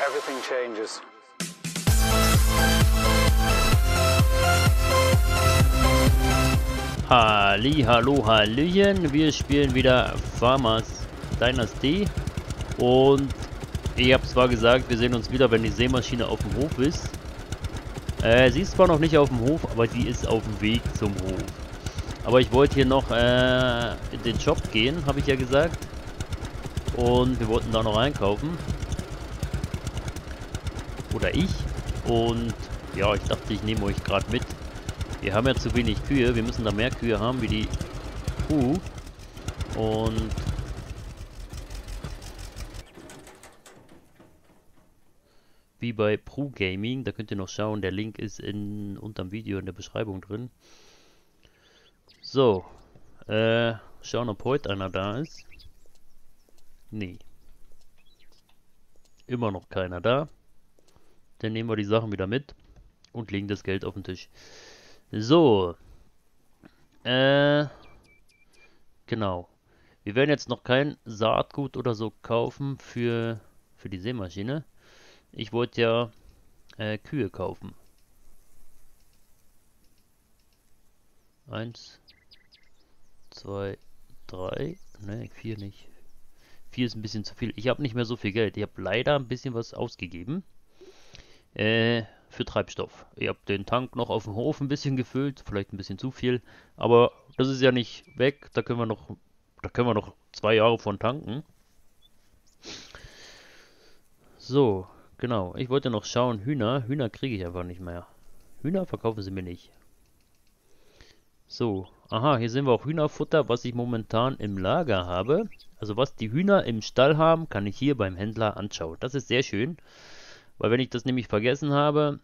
everything changes. Hallo, Hallöchen, wir spielen wieder Farmers Dynasty und ich habe zwar gesagt, wir sehen uns wieder, wenn die Sämaschine auf dem Hof ist. Sie ist zwar noch nicht auf dem Hof, aber sie ist auf dem Weg zum Hof. Aber ich wollte hier noch in den Shop gehen, habe ich ja gesagt. Und wir wollten da noch einkaufen. Oder ich. Und ja, ich dachte, ich nehme euch gerade mit. Wir haben ja zu wenig Kühe. Wir müssen da mehr Kühe haben wie die Kuh. Und wie bei Pro Gaming, da könnt ihr noch schauen. Der Link ist unterm Video in der Beschreibung drin. So. Schauen, ob heute einer da ist. Nee. Immer noch keiner da. Dann nehmen wir die Sachen wieder mit und legen das Geld auf den Tisch. So. Genau. Wir werden jetzt noch kein Saatgut oder so kaufen für die Sämaschine. Ich wollte ja Kühe kaufen. 1, 2, 3. Ne, 4 nicht. 4 ist ein bisschen zu viel. Ich habe nicht mehr so viel Geld. Ich habe leider ein bisschen was ausgegeben. Für Treibstoff. Ich habe den Tank noch auf dem Hof ein bisschen gefüllt. Vielleicht ein bisschen zu viel. Aber das ist ja nicht weg. Da können wir noch 2 Jahre von tanken. So, genau. Ich wollte noch schauen. Hühner kriege ich einfach nicht mehr. Hühner verkaufen sie mir nicht. So, aha, hier sehen wir auch Hühnerfutter, was ich momentan im Lager habe. Also was die Hühner im Stall haben, kann ich hier beim Händler anschauen. Das ist sehr schön, weil wenn ich das nämlich vergessen habe,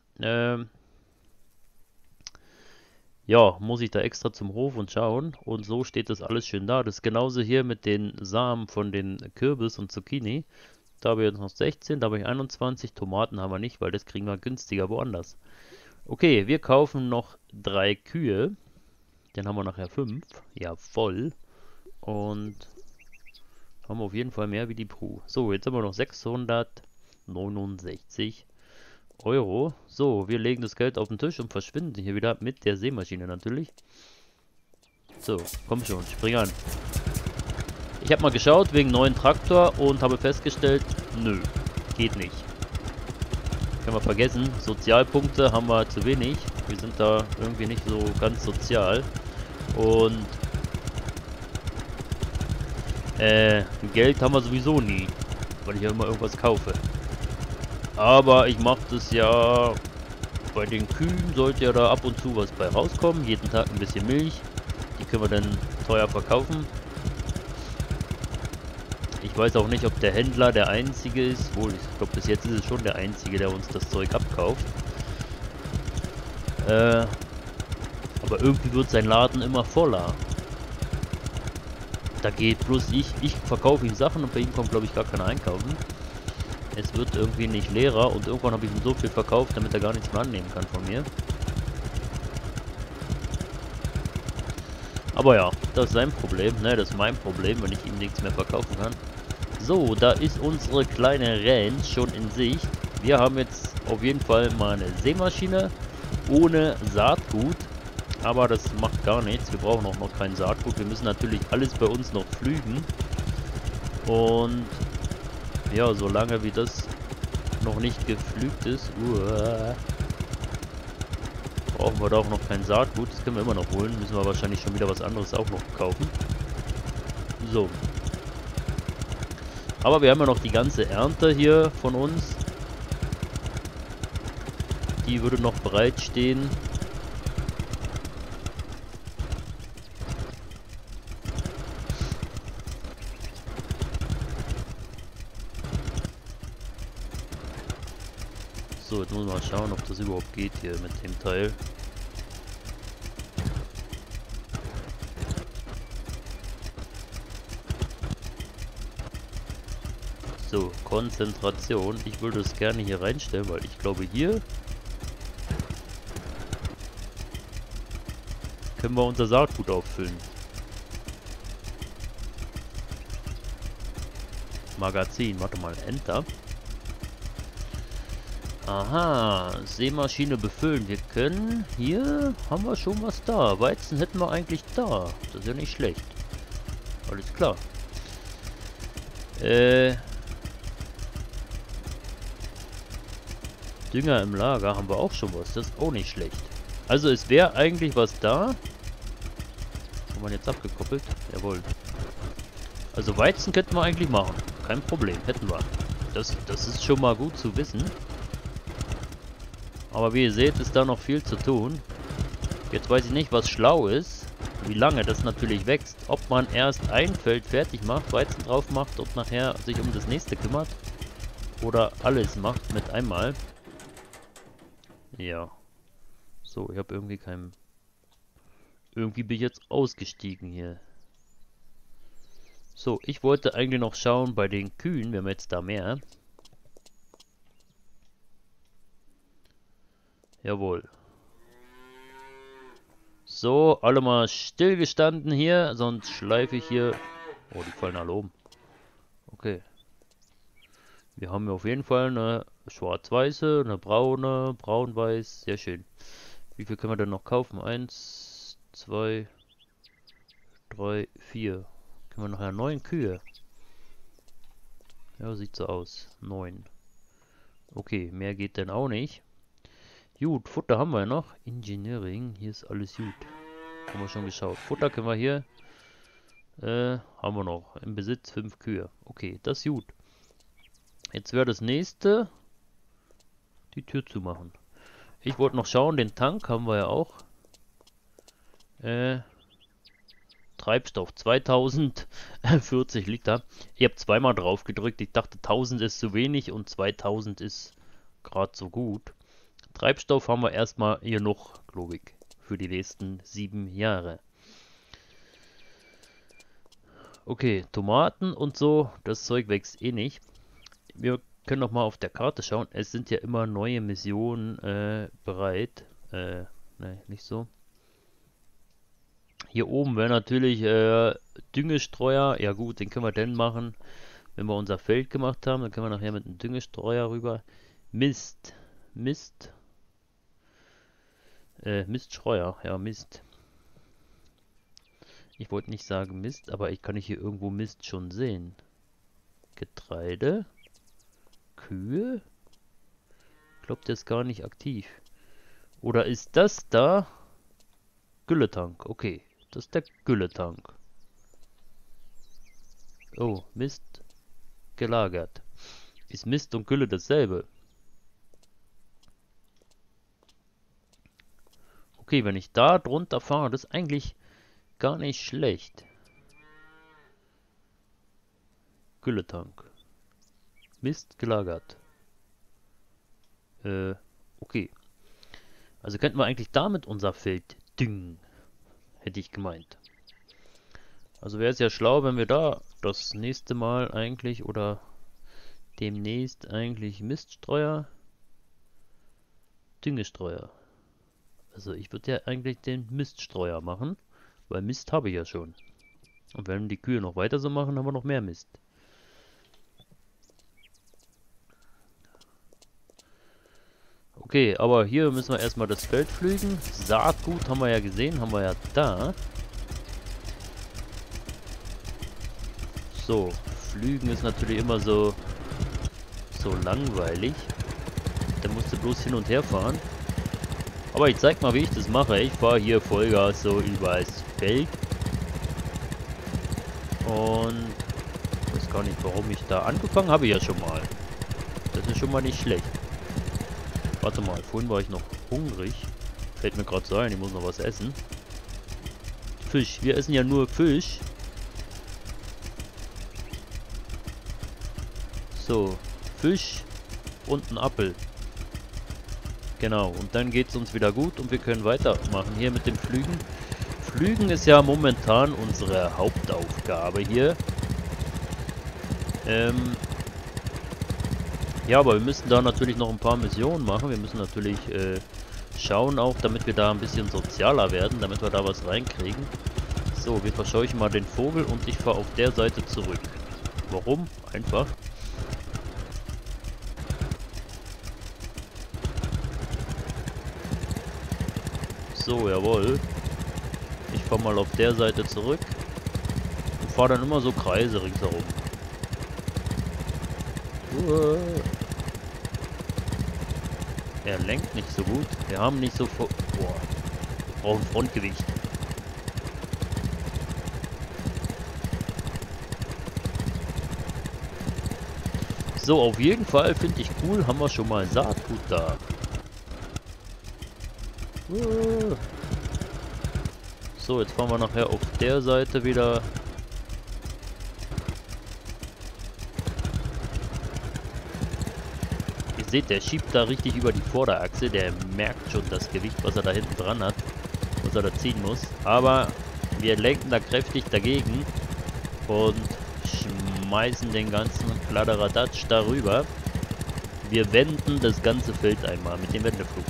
ja, muss ich da extra zum Hof und schauen. Und so steht das alles schön da. Das ist genauso hier mit den Samen von den Kürbis und Zucchini. Da habe ich jetzt noch 16, da habe ich 21. Tomaten haben wir nicht, weil das kriegen wir günstiger woanders. Okay, wir kaufen noch 3 Kühe. Dann haben wir nachher 5. Ja, voll. Und haben auf jeden Fall mehr wie die Pro. So, jetzt haben wir noch 669 Euro. So, wir legen das Geld auf den Tisch und verschwinden hier wieder mit der Sämaschine natürlich. So, komm schon, spring an. Ich habe mal geschaut wegen neuen Traktor und habe festgestellt, nö, geht nicht. Können wir vergessen, Sozialpunkte haben wir zu wenig. Wir sind da irgendwie nicht so ganz sozial. Und Geld haben wir sowieso nie, weil ich ja immer irgendwas kaufe. Aber ich mache das ja, bei den Kühen sollte ja da ab und zu was bei rauskommen. Jeden Tag ein bisschen Milch. Die können wir dann teuer verkaufen. Ich weiß auch nicht, ob der Händler der Einzige ist. Wohl, ich glaube, bis jetzt ist es schon der Einzige, der uns das Zeug abkauft. Aber irgendwie wird sein Laden immer voller. Da geht bloß ich verkaufe ihm Sachen und bei ihm kommt, glaube ich, gar keiner einkaufen. Es wird irgendwie nicht leerer und irgendwann habe ich ihm so viel verkauft, damit er gar nichts mehr annehmen kann von mir. Aber ja, das ist sein Problem, ne? Das ist mein Problem, wenn ich ihm nichts mehr verkaufen kann. So, da ist unsere kleine Ranch schon in Sicht. Wir haben jetzt auf jeden Fall mal eine Sämaschine ohne Saatgut. Aber das macht gar nichts. Wir brauchen auch noch kein Saatgut. Wir müssen natürlich alles bei uns noch pflügen. Und ja, solange wie das noch nicht gepflügt ist, brauchen wir da auch noch kein Saatgut. Das können wir immer noch holen. Müssen wir wahrscheinlich schon wieder was anderes auch noch kaufen. So. Aber wir haben ja noch die ganze Ernte hier von uns. Die würde noch bereitstehen. So, jetzt muss man mal schauen, ob das überhaupt geht hier mit dem Teil. So, Konzentration. Ich würde es gerne hier reinstellen, weil ich glaube, hier können wir unser Saatgut auffüllen. Magazin, warte mal, Enter. Aha, Seemaschine befüllen. Wir können... Hier haben wir schon was da. Weizen hätten wir eigentlich da. Das ist ja nicht schlecht. Alles klar. Dünger im Lager haben wir auch schon was. Das ist auch nicht schlecht. Also es wäre eigentlich was da. Haben wir jetzt abgekoppelt? Jawohl. Also Weizen könnten wir eigentlich machen. Kein Problem. Hätten wir. Das ist schon mal gut zu wissen. Aber wie ihr seht, ist da noch viel zu tun. Jetzt weiß ich nicht, was schlau ist. Wie lange das natürlich wächst. Ob man erst ein Feld fertig macht, Weizen drauf macht und nachher sich um das nächste kümmert. Oder alles macht mit einmal. Ja. So, ich habe irgendwie kein... Irgendwie bin ich jetzt ausgestiegen hier. So, ich wollte eigentlich noch schauen bei den Kühen. Wir haben jetzt da mehr. Jawohl. So, alle mal stillgestanden hier, sonst schleife ich hier... Oh, die fallen alle um. Okay. Wir haben hier auf jeden Fall eine schwarz-weiße, eine braune, braun-weiß, sehr schön. Wie viel können wir denn noch kaufen? 1, 2, 3, 4. Können wir nachher 9 Kühe? Ja, sieht so aus. 9. Okay, mehr geht denn auch nicht. Gut, Futter haben wir ja noch. Engineering, hier ist alles gut. Haben wir schon geschaut. Futter können wir hier. Haben wir noch. Im Besitz 5 Kühe. Okay, das ist gut. Jetzt wäre das nächste. Die Tür zu machen. Ich wollte noch schauen, den Tank haben wir ja auch. Treibstoff 2040 Liter. Ich habe zweimal drauf gedrückt. Ich dachte 1000 ist zu wenig und 2000 ist gerade so gut. Treibstoff haben wir erstmal hier noch, glaube ich, für die nächsten 7 Jahre. Okay, Tomaten und so, das Zeug wächst eh nicht. Wir können noch mal auf der Karte schauen. Es sind ja immer neue Missionen bereit. Ne, nicht so. Hier oben wäre natürlich Düngestreuer. Ja gut, den können wir dann machen, wenn wir unser Feld gemacht haben. Dann können wir nachher mit einem Düngestreuer rüber. Mist. Miststreuer, ja Mist. Ich wollte nicht sagen Mist, aber ich kann hier irgendwo Mist schon sehen. Getreide. Kühe. Ich glaube, der ist gar nicht aktiv. Oder ist das da? Gülletank, okay. Das ist der Gülletank. Oh, Mist gelagert. Ist Mist und Gülle dasselbe? Okay, wenn ich da drunter fahre, das ist eigentlich gar nicht schlecht. Gülletank. Mist gelagert. Okay. Also könnten wir eigentlich damit unser Feld düngen. Hätte ich gemeint. Also wäre es ja schlau, wenn wir da das nächste Mal eigentlich oder demnächst eigentlich Miststreuer, Düngestreuer. Also ich würde ja eigentlich den Miststreuer machen, weil Mist habe ich ja schon. Und wenn die Kühe noch weiter so machen, haben wir noch mehr Mist. Okay, aber hier müssen wir erstmal das Feld pflügen. Saatgut haben wir ja gesehen, haben wir ja da. So, pflügen ist natürlich immer so langweilig. Da musst du bloß hin und her fahren. Aber ich zeig mal, wie ich das mache. Ich fahre hier Vollgas so übers Feld. Und ich weiß gar nicht, warum ich da angefangen habe. Ja schon mal. Das ist schon mal nicht schlecht. Warte mal, vorhin war ich noch hungrig. Fällt mir gerade so ein, ich muss noch was essen. Fisch, wir essen ja nur Fisch. So, Fisch und ein Apfel. Genau, und dann geht es uns wieder gut und wir können weitermachen hier mit dem Pflügen. Pflügen ist ja momentan unsere Hauptaufgabe hier. Ja, aber wir müssen da natürlich noch ein paar Missionen machen. Wir müssen natürlich schauen auch, damit wir da ein bisschen sozialer werden, damit wir da was reinkriegen. So, wir verscheuchen mal den Vogel und ich fahre auf der Seite zurück. Warum? Einfach. So, jawohl. Ich fahre mal auf der Seite zurück und fahre dann immer so Kreise ringsherum. Er lenkt nicht so gut. Wir haben nicht so... Boah, wir brauchen Frontgewicht. So, auf jeden Fall finde ich cool, haben wir schon mal Saatgut da. So, jetzt fahren wir nachher auf der Seite wieder. Ihr seht, der schiebt da richtig über die Vorderachse. Der merkt schon das Gewicht, was er da hinten dran hat, was er da ziehen muss. Aber wir lenken da kräftig dagegen und schmeißen den ganzen Kladderadatsch darüber. Wir wenden das ganze Feld einmal mit dem Wendeflug.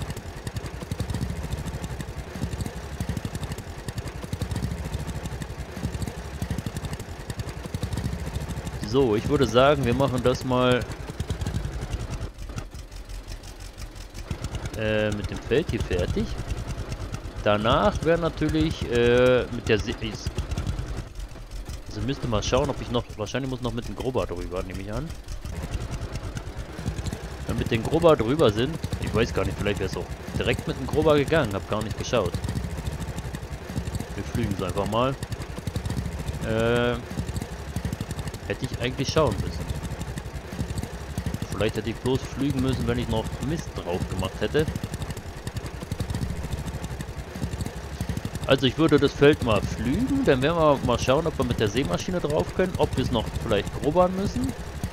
So, ich würde sagen, wir machen das mal mit dem Feld hier fertig. Danach wäre natürlich mit der also müsste mal schauen, ob ich noch... Wahrscheinlich muss noch mit dem Grubber drüber, nehme ich an. Wenn wir mit dem Grubber drüber sind... Ich weiß gar nicht, vielleicht wäre es auch direkt mit dem Grubber gegangen. Hab gar nicht geschaut. Wir fliegen es einfach mal. Hätte ich eigentlich schauen müssen. Vielleicht hätte ich bloß fliegen müssen, wenn ich noch Mist drauf gemacht hätte. Also ich würde das Feld mal flügen, dann werden wir mal schauen, ob wir mit der Sämaschine drauf können, ob wir es noch vielleicht grubbern müssen.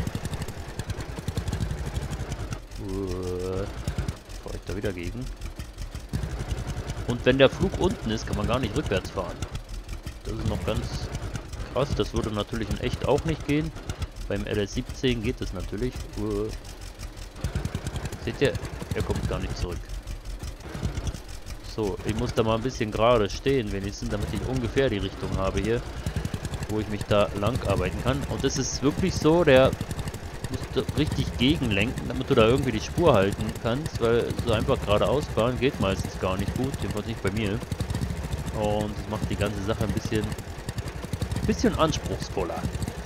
Fahre ich da wieder gegen. Und wenn der Flug unten ist, kann man gar nicht rückwärts fahren. Das ist noch ganz krass, das würde natürlich in echt auch nicht gehen. Beim LS17 geht es natürlich. Seht ihr, er kommt gar nicht zurück. So, ich muss da mal ein bisschen gerade stehen, wenigstens, damit ich ungefähr die Richtung habe hier, wo ich mich da lang arbeiten kann. Und das ist wirklich so, der musst richtig gegenlenken, damit du da irgendwie die Spur halten kannst, weil so einfach geradeaus fahren geht meistens gar nicht gut, jedenfalls nicht bei mir. Und das macht die ganze Sache ein bisschen anspruchsvoller.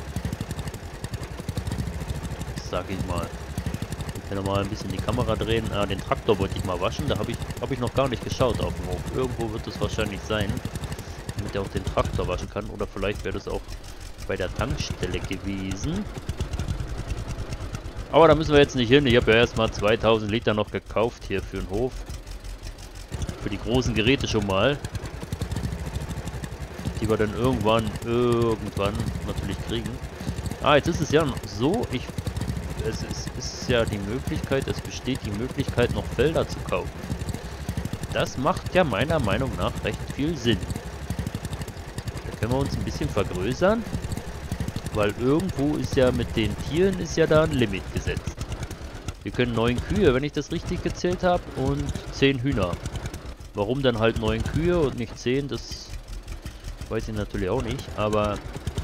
Sag ich mal. Ich kann mal ein bisschen die Kamera drehen. Den Traktor wollte ich mal waschen. Da habe ich noch gar nicht geschaut auf dem Hof. Irgendwo wird es wahrscheinlich sein, damit er auch den Traktor waschen kann. Oder vielleicht wäre das auch bei der Tankstelle gewesen. Aber da müssen wir jetzt nicht hin. Ich habe ja erstmal 2000 Liter noch gekauft hier für den Hof. Für die großen Geräte schon mal. Die wir dann irgendwann natürlich kriegen. Jetzt ist es ja so, es ist ja die Möglichkeit, es besteht die Möglichkeit, noch Felder zu kaufen. Das macht ja meiner Meinung nach recht viel Sinn. Da können wir uns ein bisschen vergrößern, weil irgendwo ist ja mit den Tieren ist ja da ein Limit gesetzt. Wir können 9 Kühe, wenn ich das richtig gezählt habe, und 10 Hühner. Warum dann halt 9 Kühe und nicht 10, das weiß ich natürlich auch nicht, aber...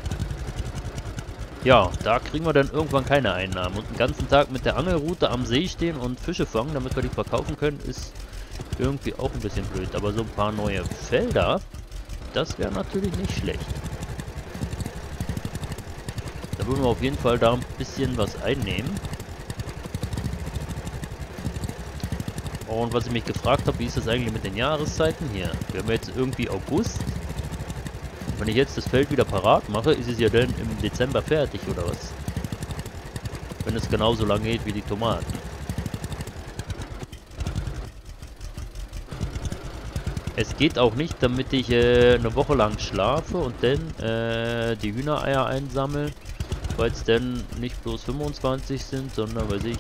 Ja, da kriegen wir dann irgendwann keine Einnahmen. Und den ganzen Tag mit der Angelrute am See stehen und Fische fangen, damit wir die verkaufen können, ist irgendwie auch ein bisschen blöd. Aber so ein paar neue Felder, das wäre natürlich nicht schlecht. Da würden wir auf jeden Fall da ein bisschen was einnehmen. Und was ich mich gefragt habe, wie ist das eigentlich mit den Jahreszeiten hier? Wir haben jetzt irgendwie August. Wenn ich jetzt das Feld wieder parat mache, ist es ja dann im Dezember fertig, oder was? Wenn es genauso lang geht wie die Tomaten. Es geht auch nicht, damit ich eine Woche lang schlafe und dann die Hühnereier einsammle, weil es dann nicht bloß 25 sind, sondern, weiß ich,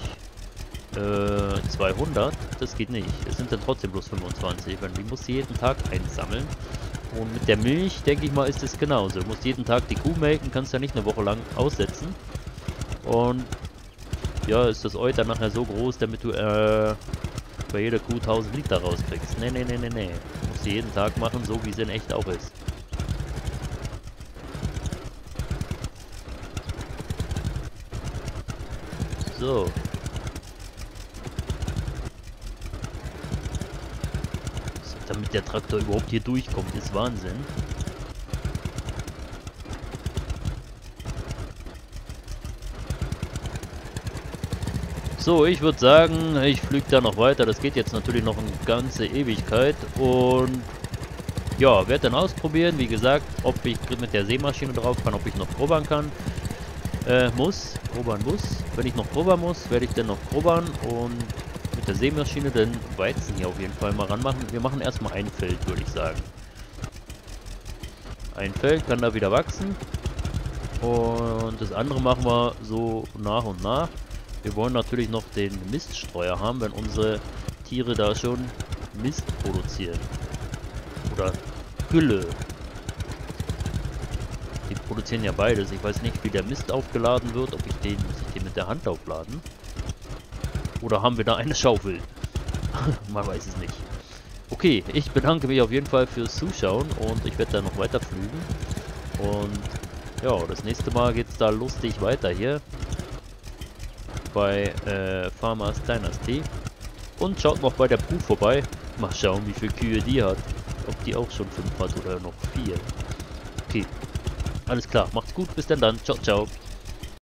200. Das geht nicht. Es sind dann trotzdem bloß 25, weil die muss jeden Tag einsammeln. Und mit der Milch, denke ich mal, ist es genauso. Du musst jeden Tag die Kuh melken, kannst ja nicht eine Woche lang aussetzen. Und ja, ist das Euter nachher so groß, damit du bei jeder Kuh 1000 Liter rauskriegst. Nee. Du musst sie jeden Tag machen, so wie sie in echt auch ist. So. damit der Traktor überhaupt hier durchkommt, ist Wahnsinn. So, ich würde sagen, ich flüge da noch weiter. Das geht jetzt natürlich noch eine ganze Ewigkeit. Und ja, werde dann ausprobieren. Wie gesagt, ob ich mit der Sämaschine drauf kann, ob ich noch grubbern kann. Grubbern muss. Wenn ich noch grubbern muss, werde ich dann noch grubbern. Und mit der Sämaschine den Weizen hier auf jeden Fall mal ranmachen. Wir machen erstmal ein Feld, würde ich sagen. Ein Feld kann da wieder wachsen. Und das andere machen wir so nach und nach. Wir wollen natürlich noch den Miststreuer haben, wenn unsere Tiere da schon Mist produzieren. Oder Gülle. Die produzieren ja beides. Ich weiß nicht, wie der Mist aufgeladen wird. Muss ich den mit der Hand aufladen? Oder haben wir da eine Schaufel? Man weiß es nicht. Okay, ich bedanke mich auf jeden Fall fürs Zuschauen und ich werde da noch weiter flügen. Und ja, das nächste Mal geht es da lustig weiter hier. Bei Farmers Dynasty. Und schaut noch bei der Kuh vorbei. Mal schauen, wie viele Kühe die hat. Ob die auch schon 5 hat oder noch 4. Okay. Alles klar. Macht's gut. Bis dann. Ciao, ciao.